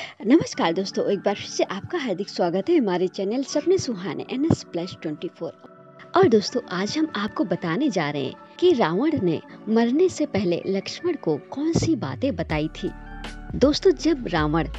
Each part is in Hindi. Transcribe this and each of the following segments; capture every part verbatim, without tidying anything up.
नमस्कार दोस्तों, एक बार फिर से आपका हार्दिक स्वागत है हमारे चैनल सपने सुहाने N S plus twenty four. और दोस्तों, आज हम आपको बताने जा रहे हैं कि रावण ने मरने से पहले लक्ष्मण को कौन सी बातें बताई थी। दोस्तों, जब रावण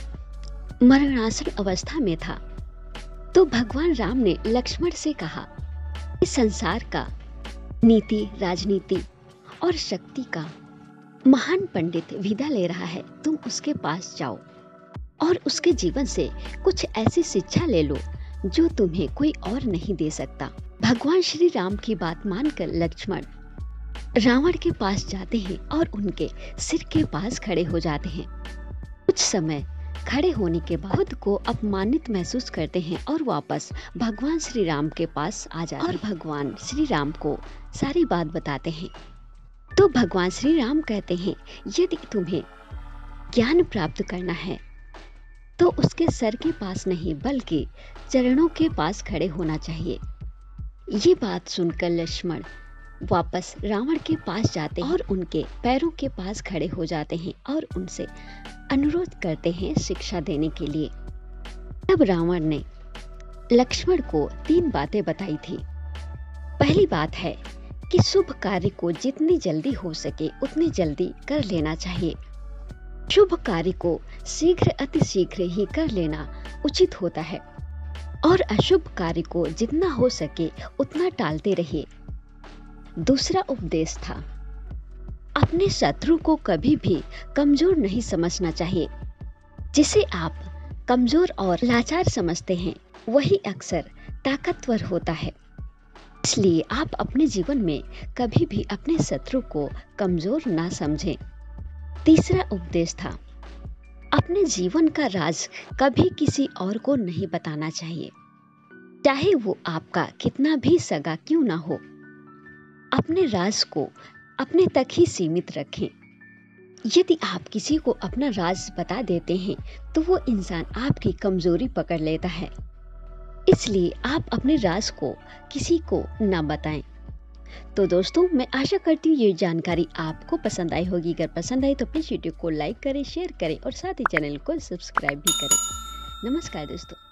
मरणासन अवस्था में था तो भगवान राम ने लक्ष्मण से कहा, इस संसार का नीति, राजनीति और शक्ति का महान पंडित विदा ले रहा है, तुम उसके पास जाओ और उसके जीवन से कुछ ऐसी शिक्षा ले लो जो तुम्हें कोई और नहीं दे सकता। भगवान श्री राम की बात मानकर लक्ष्मण रावण के पास जाते हैं और उनके सिर के पास खड़े हो जाते हैं। कुछ समय खड़े होने के बाद खुद को अपमानित महसूस करते हैं और वापस भगवान श्री राम के पास आ जाते हैं और भगवान श्री राम को सारी बात बताते हैं। तो भगवान श्री राम कहते हैं, यदि तुम्हें ज्ञान प्राप्त करना है तो उसके सर के पास नहीं बल्कि चरणों के पास खड़े होना चाहिए। ये बात सुनकर लक्ष्मण वापस रावण के पास जाते हैं और उनके पैरों के पास खड़े हो जाते हैं और उनसे अनुरोध करते हैं शिक्षा देने के लिए। तब रावण ने लक्ष्मण को तीन बातें बताई थी। पहली बात है कि शुभ कार्य को जितनी जल्दी हो सके उतनी जल्दी कर लेना चाहिए। शुभ कार्य को शीघ्र अति शीघ्र ही कर लेना उचित होता है और अशुभ कार्य को जितना हो सके उतना टालते रहिए। दूसरा उपदेश था, अपने शत्रु को कभी भी कमजोर नहीं समझना चाहिए। जिसे आप कमजोर और लाचार समझते हैं वही अक्सर ताकतवर होता है। इसलिए आप अपने जीवन में कभी भी अपने शत्रु को कमजोर ना समझें। तीसरा उपदेश था, अपने जीवन का राज कभी किसी और को नहीं बताना चाहिए, चाहे वो आपका कितना भी सगा क्यों ना हो। अपने राज को अपने तक ही सीमित रखें। यदि आप किसी को अपना राज बता देते हैं तो वो इंसान आपकी कमजोरी पकड़ लेता है। इसलिए आप अपने राज को किसी को ना बताएं। तो दोस्तों, मैं आशा करती हूँ ये जानकारी आपको पसंद आई होगी। अगर पसंद आई तो प्लीज वीडियो को लाइक करें, शेयर करें और साथ ही चैनल को सब्सक्राइब भी करें। नमस्कार दोस्तों।